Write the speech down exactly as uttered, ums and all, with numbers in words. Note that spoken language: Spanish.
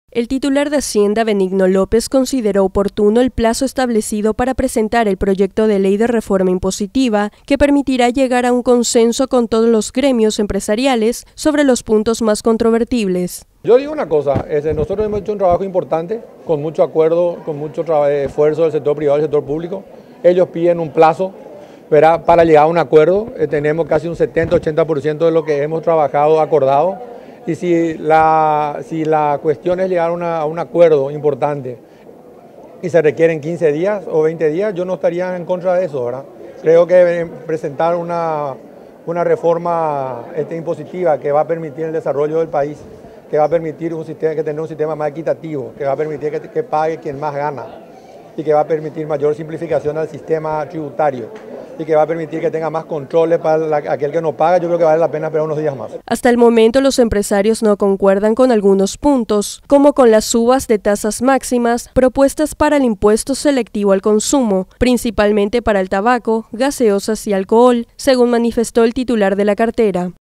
El titular de Hacienda, Benigno López, consideró oportuno el plazo establecido para presentar el proyecto de ley de reforma impositiva que permitirá llegar a un consenso con todos los gremios empresariales sobre los puntos más controvertibles. Yo digo una cosa, es, nosotros hemos hecho un trabajo importante, con mucho acuerdo, con mucho esfuerzo del sector privado y del sector público. Ellos piden un plazo, ¿verdad?, para llegar a un acuerdo. Eh, tenemos casi un setenta a ochenta por ciento de lo que hemos trabajado acordado. Y si la, si la cuestión es llegar a, una, a un acuerdo importante y se requieren quince días o veinte días, yo no estaría en contra de eso, ¿verdad? Creo que presentar una, una reforma este, impositiva que va a permitir el desarrollo del país, que va a permitir un sistema, que tener un sistema más equitativo, que va a permitir que, que pague quien más gana y que va a permitir mayor simplificación al sistema tributario y que va a permitir que tenga más controles para la, aquel que no paga. Yo creo que vale la pena esperar unos días más. Hasta el momento los empresarios no concuerdan con algunos puntos, como con las subas de tasas máximas propuestas para el impuesto selectivo al consumo, principalmente para el tabaco, gaseosas y alcohol, según manifestó el titular de la cartera.